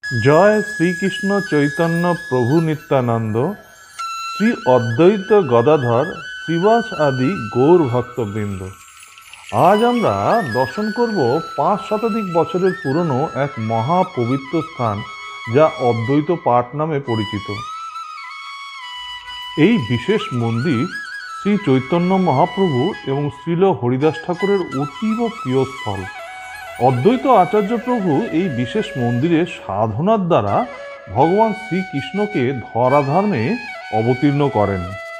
জয় শ্রীকৃষ্ণ চৈতন্য প্রভু নিত্যানন্দ, শ্রী অদ্বৈত গদাধর শ্রীবাস আদি গৌর ভক্তবৃন্দ। আজ আমরা দর্শন করব 5 শতাধিক বছরের পুরনো এক মহাপবিত্র স্থান, যা অদ্বৈত পাঠ নামে পরিচিত। এই বিশেষ মন্দির শ্রী চৈতন্য মহাপ্রভু এবং শ্রীল হরিদাস ঠাকুরের অতীব প্রিয় স্থল। অদ্বৈত আচার্য প্রভু এই বিশেষ মন্দিরে সাধনার দ্বারা ভগবান শ্রীকৃষ্ণকে ধরাধামে অবতীর্ণ করেন।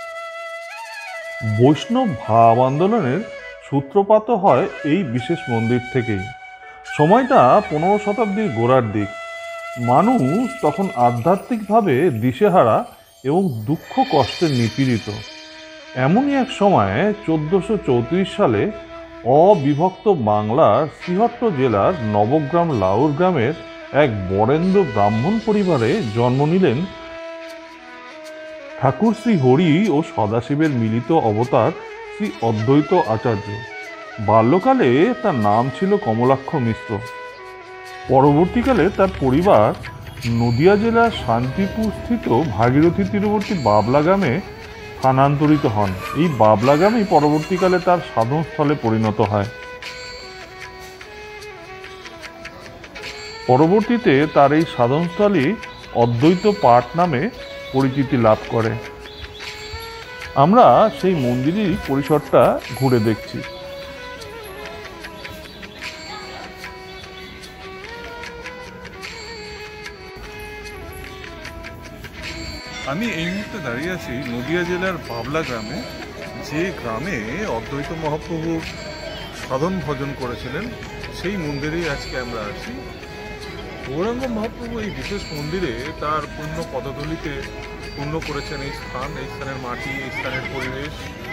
বৈষ্ণব ভাব আন্দোলনের সূত্রপাত হয় এই বিশেষ মন্দির থেকেই। সময়টা 15 শতাব্দীর গোড়ার দিক। মানুষ তখন আধ্যাত্মিকভাবে দিশেহারা এবং দুঃখ কষ্টে নিপীড়িত। এমনই এক সময়ে 1434 সালে অবিভক্ত বাংলার শ্রীহট্ট জেলার নবগ্রাম লাউর গ্রামের এক বরেন্দ্র ব্রাহ্মণ পরিবারে জন্ম নিলেন ঠাকুর শ্রী হরি ও সদাশিবের মিলিত অবতার শ্রী অদ্বৈত আচার্য। বাল্যকালে তার নাম ছিল কমলাক্ষ মিশ্র। পরবর্তীকালে তার পরিবার নদিয়া জেলার শান্তিপুর স্থিত ভাগীরথী তীরবর্তী বাবলা গ্রামে স্থানান্তরিত হন। এই বাবলা গ্রামই পরবর্তীকালে তার সাধনস্থলে পরিণত হয়। পরবর্তীতে তার এই সাধনস্থলই অদ্বৈত পাঠ নামে পরিচিতি লাভ করে। আমরা সেই মন্দিরের পরিসরটা ঘুরে দেখছি। আমি এই মুহূর্তে দাঁড়িয়ে আছি নদিয়া জেলার বাবলা গ্রামে, যে গ্রামে অদ্বৈত মহাপ্রভু সাধন ভজন করেছিলেন। সেই মন্দিরেই আজকে আমরা আছি। গৌরাঙ্গ মহাপ্রভু এই বিশেষ মন্দিরে তার পূর্ণ পদধূলিতে পূর্ণ করেছেন এই স্থান, এই স্থানের মাটি, এই স্থানের পরিবেশ।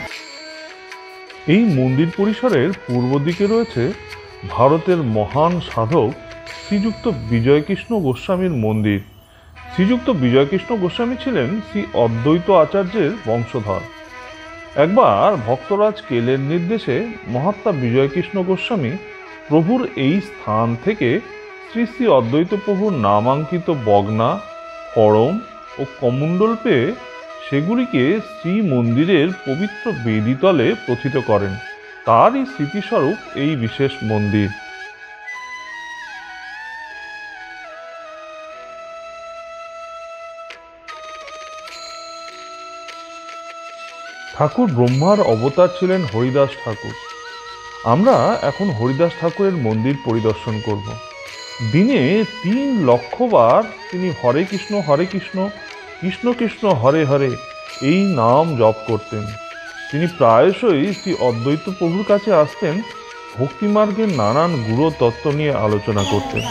এই মন্দির পরিসরের পূর্ব দিকে রয়েছে ভারতের মহান সাধক শ্রীযুক্ত বিজয়কৃষ্ণ গোস্বামীর মন্দির। শ্রীযুক্ত বিজয়কৃষ্ণ গোস্বামী ছিলেন শ্রী অদ্বৈত আচার্যের বংশধর। একবার ভক্তরাজ কেলের নির্দেশে মহাত্মা বিজয়কৃষ্ণ গোস্বামী প্রভুর এই স্থান থেকে শ্রী শ্রী অদ্বৈত প্রভুর নামাঙ্কিত বগনা, করম ও কমণ্ডল পেয়ে সেগুলিকে শ্রী মন্দিরের পবিত্র বেদিতলে প্রথিত করেন। তারই স্মৃতিস্বরূপ এই বিশেষ মন্দির। ঠাকুর ব্রহ্মার অবতার ছিলেন হরিদাস ঠাকুর। আমরা এখন হরিদাস ঠাকুরের মন্দির পরিদর্শন করব। দিনে 3 লক্ষ বার তিনি হরে কৃষ্ণ কৃষ্ণ কৃষ্ণ হরে হরে এই নাম জপ করতেন। তিনি প্রায়শই শ্রী অদ্বৈত প্রভুর কাছে আসতেন, ভক্তিমার্গের নানান গুরু তত্ত্ব নিয়ে আলোচনা করতেন।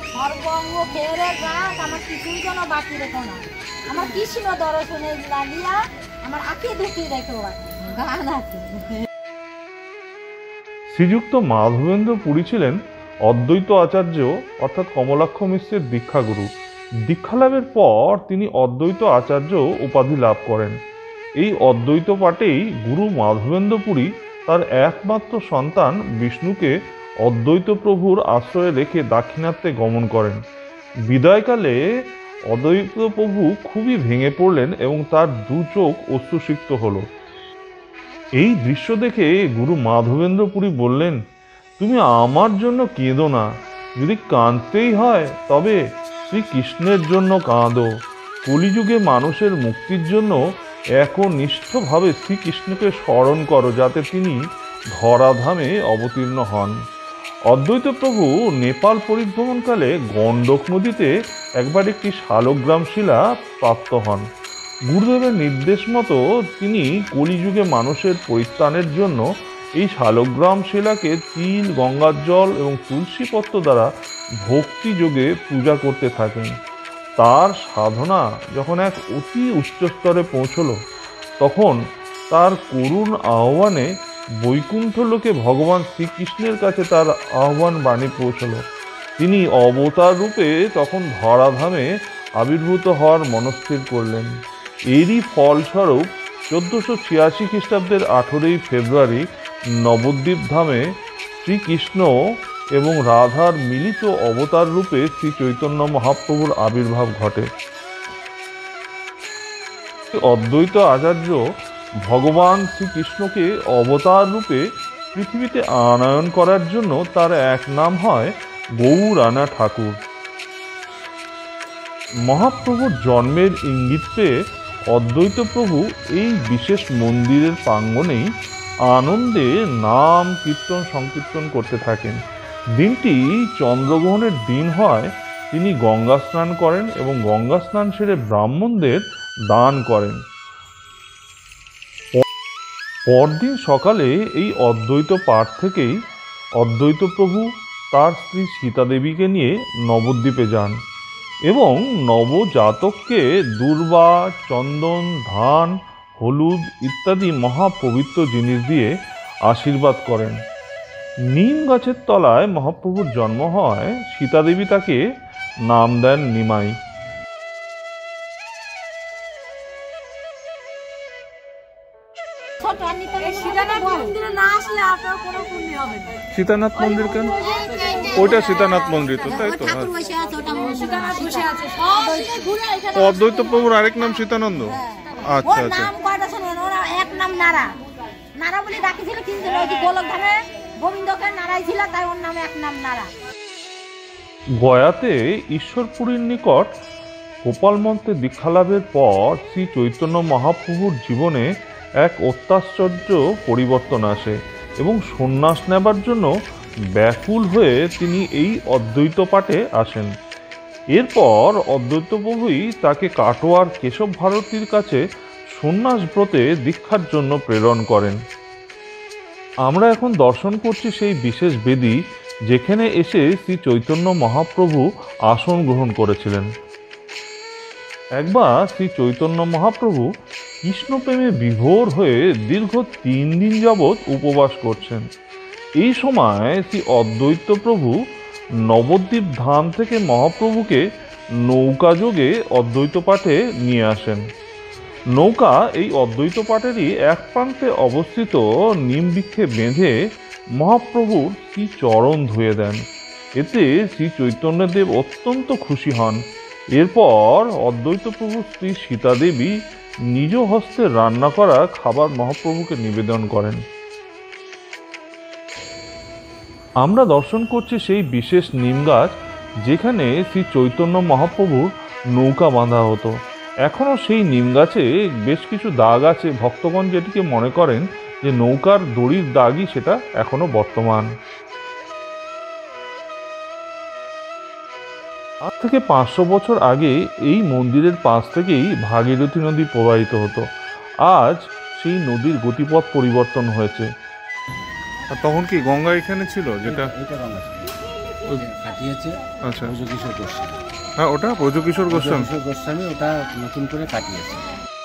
শ্রীযুক্ত মাধবেন্দ্র পুরী ছিলেন অদ্বৈত আচার্য অর্থাৎ কমলাক্ষ মিশ্রের দীক্ষাগুরু। দীক্ষালাভের পর তিনি অদ্বৈত আচার্য উপাধি লাভ করেন। এই অদ্বৈত পাঠেই গুরু মাধবেন্দ্র পুরী তার একমাত্র সন্তান বিষ্ণুকে অদ্বৈত প্রভুর আশ্রয়ে রেখে দাক্ষিণাত্যে গমন করেন। বিদায়কালে অদ্বৈত প্রভু খুবই ভেঙে পড়লেন এবং তার 2 চোখ অশ্রুসিক্ত হল। এই দৃশ্য দেখে গুরু মাধবেন্দ্র পুরী বললেন, তুমি আমার জন্য কেঁদো না, যদি কাঁদতেই হয় তবে শ্রীকৃষ্ণের জন্য কাঁদো। কলিযুগে মানুষের মুক্তির জন্য একনিষ্ঠভাবে শ্রীকৃষ্ণকে স্মরণ করো, যাতে তিনি ধরাধামে অবতীর্ণ হন। অদ্বৈত প্রভু নেপাল পরিভ্রমণকালে গণ্ডক নদীতে একবার একটি শালগ্রাম শিলা প্রাপ্ত হন। গুরুদেবের নির্দেশ মতো তিনি কলিযুগে মানুষের পরিত্রাণের জন্য এই শালগ্রাম শিলাকে তিল, গঙ্গার জল এবং তুলসীপত্র দ্বারা ভক্তিযোগে পূজা করতে থাকেন। তার সাধনা যখন এক অতি উচ্চ স্তরে পৌঁছল, তখন তার করুণ আহ্বানে বৈকুণ্ঠ লোকে ভগবান শ্রীকৃষ্ণের কাছে তার আহ্বান বাণী পৌঁছল। তিনি অবতার রূপে তখন ধরাধামে আবির্ভূত হওয়ার মনস্থির করলেন। এরই ফলস্বরূপ 1486 খ্রিস্টাব্দের 18ই ফেব্রুয়ারি নবদ্বীপ ধামে শ্রীকৃষ্ণ এবং রাধার মিলিত অবতার রূপে শ্রী চৈতন্য মহাপ্রভুর আবির্ভাব ঘটে। অদ্বৈত আচার্য ভগবান শ্রীকৃষ্ণকে অবতার রূপে পৃথিবীতে আনয়ন করার জন্য তার এক নাম হয় গৌরানা ঠাকুর। মহাপ্রভুর জন্মের ইঙ্গিত পেয়ে অদ্বৈত প্রভু এই বিশেষ মন্দিরের প্রাঙ্গণেই আনন্দে নাম কীর্তন সংকীর্তন করতে থাকেন। দিনটি চন্দ্রগ্রহণের দিন হয়, তিনি গঙ্গা স্নান করেন এবং গঙ্গা স্নান সেরে ব্রাহ্মণদের দান করেন। পরদিন সকালে এই অদ্বৈত পাঠ থেকেই অদ্বৈত প্রভু তার স্ত্রী সীতা দেবীকে নিয়ে নবদ্বীপে যান এবং নবজাতককে দূর্বা, চন্দন, ধান, হলুদ ইত্যাদি মহাপবিত্র জিনিস দিয়ে আশীর্বাদ করেন। নিম গাছের তলায় মহাপ্রভুর জন্ম হয়, সীতা দেবী তাকে নাম দেন নিমাই। সীতানাথ মন্দির কেন? ওইটা সীতানাথ মন্দির তো, তাই তো? অদ্বৈত প্রভুর আরেক নাম সীতানন্দ। আচ্ছা আচ্ছা। এক নাম নারা, নারা বলে ডাকিছিল, কিন্তু গোলকধামে গোবিন্দকে নারাই ছিল, তাই ওর নামে এক নাম নারা। গয়াতে ঈশ্বরপুরীর নিকট গোপাল মন্ত্রে দীক্ষালাভের পর শ্রী চৈতন্য মহাপ্রভুর জীবনে এক অত্যাশ্চর্য পরিবর্তন আসে এবং সন্ন্যাস নেবার জন্য ব্যাকুল হয়ে তিনি এই অদ্বৈত পাঠে আসেন। এরপর অদ্বৈত প্রভুই তাকে কাটোয়ার কেশব ভারতীর কাছে সন্ন্যাস ব্রতে দীক্ষার জন্য প্রেরণ করেন। আমরা এখন দর্শন করছি সেই বিশেষ বেদি যেখানে এসে শ্রী চৈতন্য মহাপ্রভু আসন গ্রহণ করেছিলেন। একবার শ্রী চৈতন্য মহাপ্রভু কৃষ্ণপ্রেমে বিভোর হয়ে দীর্ঘ 3 দিন যাবৎ উপবাস করছেন। এই সময় শ্রী অদ্বৈত প্রভু নবদ্বীপ ধাম থেকে মহাপ্রভুকে নৌকা যোগে অদ্বৈত পাঠে নিয়ে আসেন। নৌকা এই অদ্বৈত পাঠেরই এক প্রান্তে অবস্থিত নিম বৃক্ষে বেঁধে মহাপ্রভুর শ্রী চরণ ধুয়ে দেন। এতে শ্রী চৈতন্যদেব অত্যন্ত খুশি হন। এরপর অদ্বৈত প্রভু শ্রী সীতা দেবী নিজ হস্তে রান্না করা খাবার মহাপ্রভুকে নিবেদন করেন। আমরা দর্শন করছি সেই বিশেষ নিম গাছ যেখানে শ্রী চৈতন্য মহাপ্রভুর নৌকা বাঁধা হতো। এখনও সেই নিম গাছে বেশ কিছু দাগ আছে। ভক্তগণ যেটিকে মনে করেন যে নৌকার দড়ির দাগই সেটা এখনো বর্তমান। আজ থেকে 500 বছর আগে এই মন্দিরের পাশ থেকেই ভাগীরথী নদী প্রবাহিত হতো। আজ সেই নদীর গতিপথ পরিবর্তন হয়েছে। তখন কি গঙ্গা এখানে ছিল? যেটা কাটিয়েছে আচ্ছা, ব্রজকিশোর গোস্বামী। হ্যাঁ, ওটা ব্রজকিশোর গোস্বামী ওটা নতুন করে কাটিয়েছে।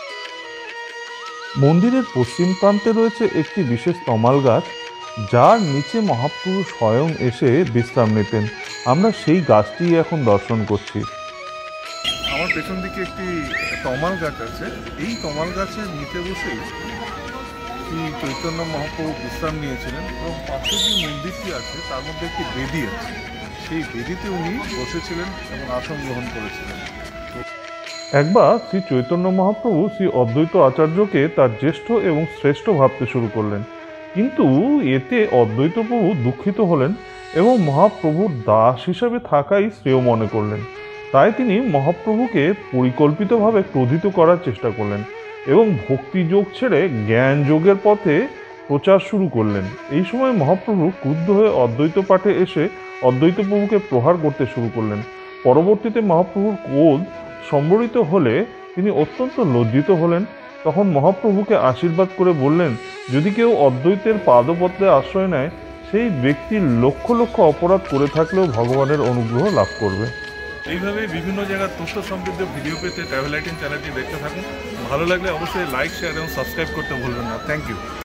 মন্দিরের পশ্চিম প্রান্তে রয়েছে একটি বিশেষ তমাল গাছ, যার নিচে মহাপ্রভু স্বয়ং এসে বিশ্রাম নিতেন। আমরা সেই গাছটি এখন দর্শন করছি। আমার পেছন দিকে একটি তমাল গাছ আছে। এই তমাল গাছের নিচে বসেই শ্রী চৈতন্য মহাপ্রভু বিশ্রাম নিয়েছিলেন এবং পাশে যে মন্দিরটি আছে তার মধ্যে একটি বেদি আছে, সেই বেদিতে উনি বসেছিলেন এবং আসন গ্রহণ করেছিলেন। একবার শ্রী চৈতন্য মহাপ্রভু শ্রী অদ্বৈত আচার্যকে তার জ্যেষ্ঠ এবং শ্রেষ্ঠ ভাবতে শুরু করলেন, কিন্তু এতে অদ্বৈত প্রভু দুঃখিত হলেন এবং মহাপ্রভুর দাস হিসাবে থাকাই শ্রেয় মনে করলেন। তাই তিনি মহাপ্রভুকে পরিকল্পিতভাবে ক্রোধিত করার চেষ্টা করলেন এবং ভক্তিযোগ ছেড়ে জ্ঞান যোগের পথে প্রচার শুরু করলেন। এই সময় মহাপ্রভু ক্রুদ্ধ হয়ে অদ্বৈত পাঠে এসে অদ্বৈত প্রভুকে প্রহার করতে শুরু করলেন। পরবর্তীতে মহাপ্রভুর ক্রোধ সম্বরিত হলে তিনি অত্যন্ত লজ্জিত হলেন। তখন মহাপ্রভুকে আশীর্বাদ করে বললেন, যদি কেউ অদ্বৈতের পাদপদ্মে আশ্রয় নেয়, সেই ব্যক্তির লক্ষ লক্ষ অপরাধ করে থাকলেও ভগবানের অনুগ্রহ লাভ করবে। এইভাবে বিভিন্ন জায়গার তথ্য সমৃদ্ধ ভিডিও পেতে ট্রাভেল 18 চ্যানেলটি দেখতে থাকুন। ভালো লাগলে অবশ্যই লাইক, শেয়ার এবং সাবস্ক্রাইব করতে ভুলবেন না। Thank you.